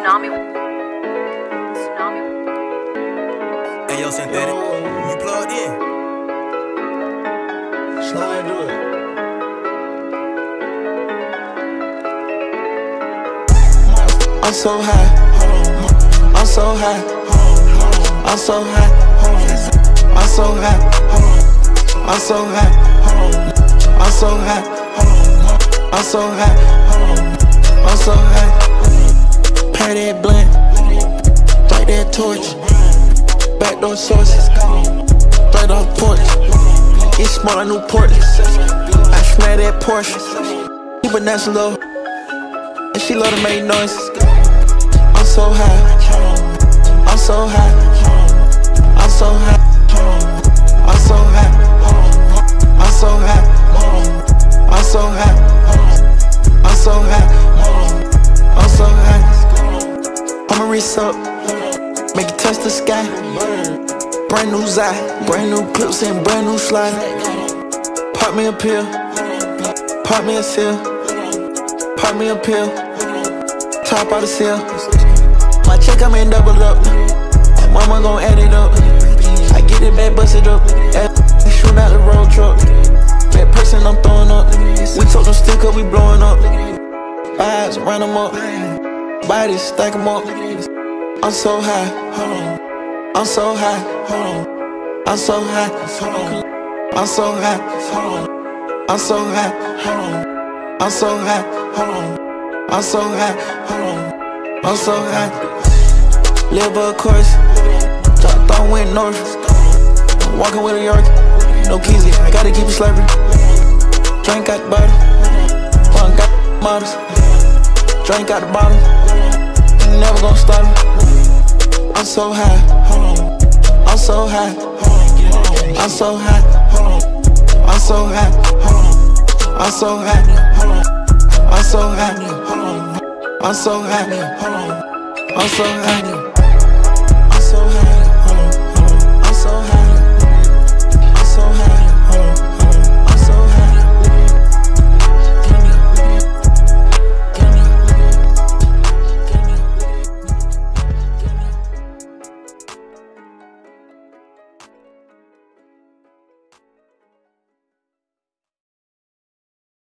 Tsunami. Hey, yo, Synthetic, you plugged in? Slide do it. I'm so high, I'm so high, I'm so high, I'm so high, I'm so high, I'm so high, I'm so high, I'm so high. Pair that blunt, light that torch, backdoor sources, right off porch. It's smart new port. I smell that Porsche, keep it nice and low, and she love to make noise. I'm so high, I'm so high, I'm so high, I'm so high, I'm so high, I'm so high, I'm so high, I'm so high. I'ma reach up, make it touch the sky. Brand new Zai, brand new clips and brand new slide. Pop me a pill, pop me a seal, pop me a pill, top out the seal. My check I'm in double up, and mama gon' add it up. I get it back, bust it up, shoot out the road truck. That person I'm throwing up, we took them stick up, we blowing up. Vibes, run them up, bodies, stack them up. I'm so high, I'm so high, I'm so high, I'm so high, I'm so high, I'm so high, I'm so high, I'm so high. Live a course, thought went north. Walking with a York, no keys, I gotta keep it slurping. Drink out the bottle, one got models. Drink out the bottle, never gon' stop it. I'm so high, I'm so high, I'm so high, I'm so high, I'm so high, I'm so high, I'm so high, I'm so high.